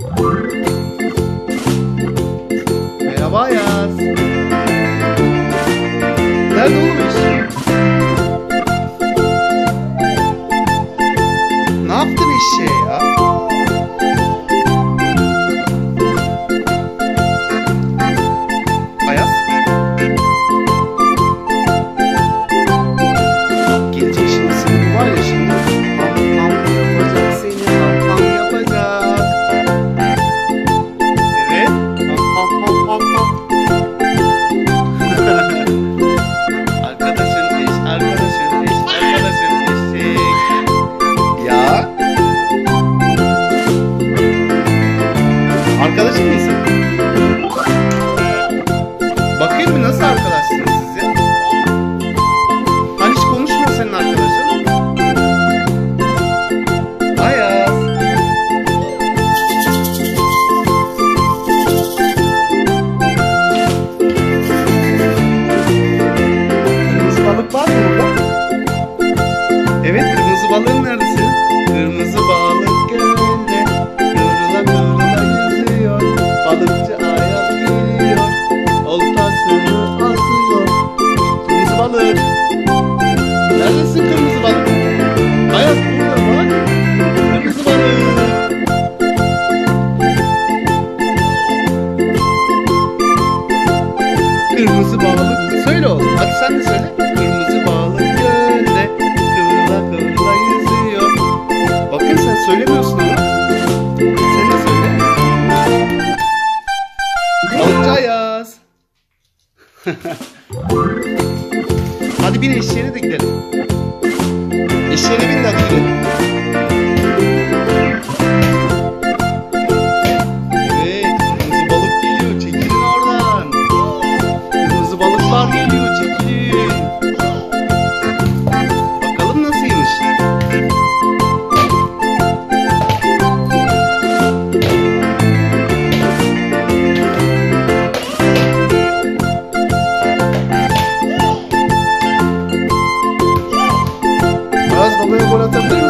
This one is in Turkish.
Merhaba Ayaz. Nerede oğlum eşeği? Ne yaptın eşeğe ya? Ayaz. Gelecek şimdi seni var ya şimdi. Ham ham yapacak seni, ham ham yapacak. Evet. Ham ham ham ham ham. Arkadaşın eş, arkadaşın eş, arkadaşın eşek. Ya. Arkadaşın mısın? Bakayım mı nasıl arkadaşsınız siz ya? Hani hiç konuşmuyor senin arkadaşın? Ayaz. Kırmızı balık var mı burada? Evet, kırmızı balığın neresi? Kırmızı balık gölde kıvrıla kıvrıla yüzüyor. Balıkçı Ayaz geliyor, oltasını atıyor. Kırmızı balık. Neredesin kırmızı balık? Ayaz burada bak. Kırmızı balık. Kırmızı balık. Söyle oğlum. Hadi sen de söyle. Kırmızı balık gölde kıvrıla kıvrıla yüzüyor. Bakın sen söylemiyorsun ama. Sen de söyle. Balıkçı Ayaz. Hadi bin eşeğine de gidelim. Eşeğine bin de hadi gidelim. Evet, kırmızı balık geliyor. Çekilin oradan. Kırmızı balıklar geliyor. Çekilin. Bakalım nasılmış. Ayaz babaya gol atabilir